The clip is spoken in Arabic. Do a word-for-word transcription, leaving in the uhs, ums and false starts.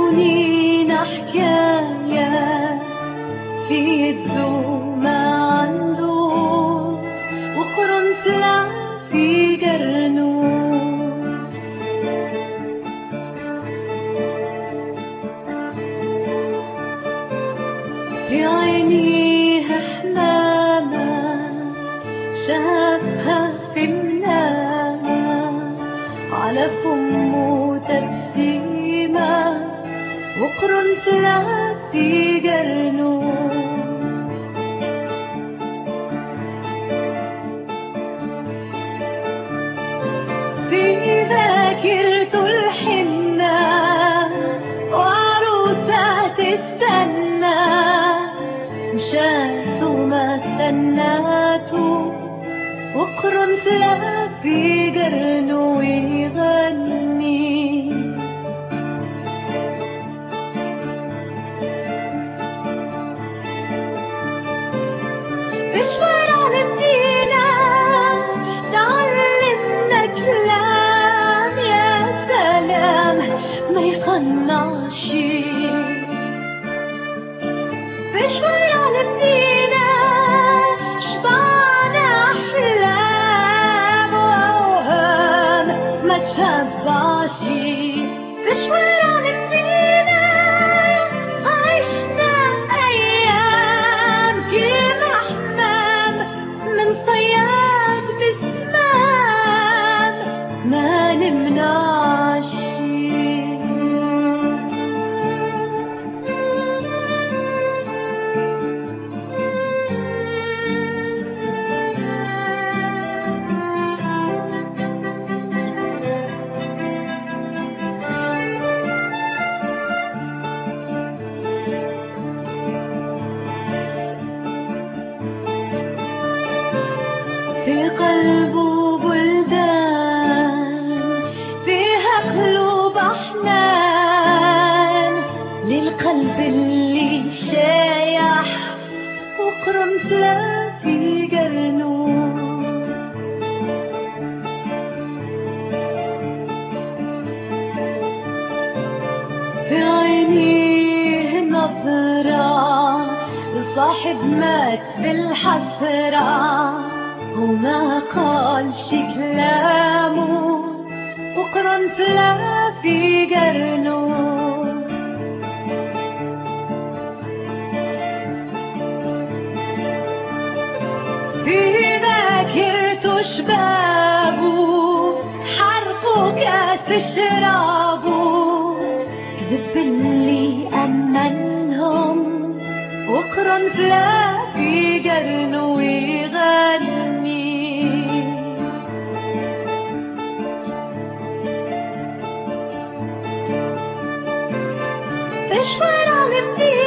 سنين حكاية في يده ما عنده وقرن طلع في قرنه في عينيه حمامة شافها في منامة على فمه تبسيمة وقرن طلع في قرنه في ذاكرته الحنة وعروسة تستنى مشات وما استناته وقرن طلع في قرنه ويغني بشوار عن الدينا تعلمنا كلام يا سلام ما يقنعش بشوار عن الدينا شبعنا أحلام وأوهام ما تشبعش بشوار عن الدينا عشنا أيام كيما حمام من صياد بسمام ما نمنعش في قلبه بلدان فيها قلوب أحنان للقلب اللي شايح وقرن طلع في قرنه في عينيه نظرة الصاحب مات بالحسرة وما قالش كلامه وقرن طلع في قرنه في ذاكرته شبابه حرقوا كاس شرابه كذب اللي أمنهم وقرن طلع في قرنه ويغني تشوار عن الدين